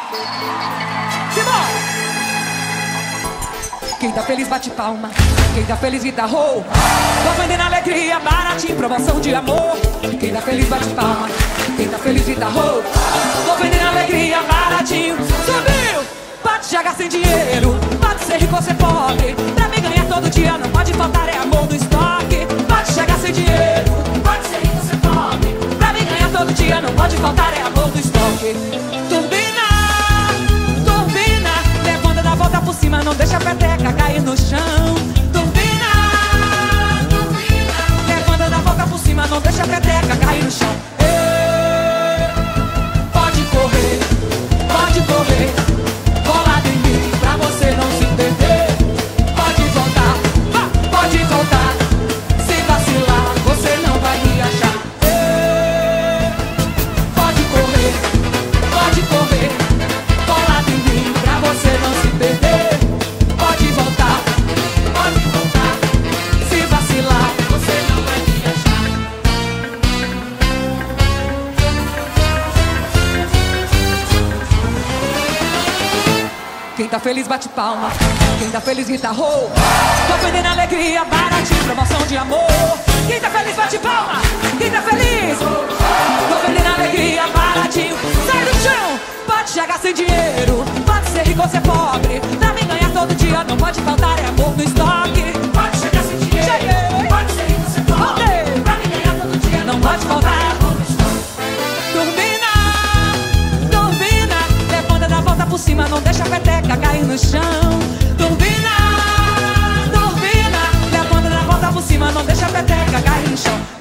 Simbora! Quem tá feliz bate palma, quem tá feliz grita ho. Tô vendendo alegria, baratinho, promoção de amor. Quem tá feliz bate palma, quem tá feliz grita ho. Tô vendendo alegria, baratinho. Subiu! Pode chegar sem dinheiro, pode ser rico ou ser pobre. Pra mim ganhar todo dia não pode faltar, é amor no estoque. Pode chegar sem dinheiro, pode ser rico ou ser pobre. Pra mim ganhar todo dia não pode faltar, é amor no estoque. Turbina, turbina, levanta da volta por cima, não deixa a peteca cair no chão. Turbina, turbina, levanta da volta por cima, não deixa a peteca cair no chão. Pode correr, pode correr. Colado em mim, pra você não se perder. Pode voltar, pode voltar. Se vacilar, você não vai me achar. Pode correr, pode correr. Colado em mim, pra você não se perder. Pode voltar, se vacilar, você não vai me achar. Quem tá feliz bate palma, quem tá feliz grita ho. Tô vendendo alegria, baratinho, promoção de amor. Quem tá feliz bate palma, quem tá feliz. Tô vendendo alegria, baratinho. Sai do chão, pode chegar sem dinheiro, pode ser rico ou ser pobre. Pra mim ganhar todo dia não pode faltar, é amor no estoque. Pode chegar sem dinheiro, cheguei. Pode ser rico ou ser pobre. Pra mim ganhar todo dia não pode faltar, é amor no estoque. Turbina, turbina, levanta da volta por cima, não deixa a peteca cair no chão. Turbina, turbina, levanta da volta por cima, não deixa a peteca cair no chão.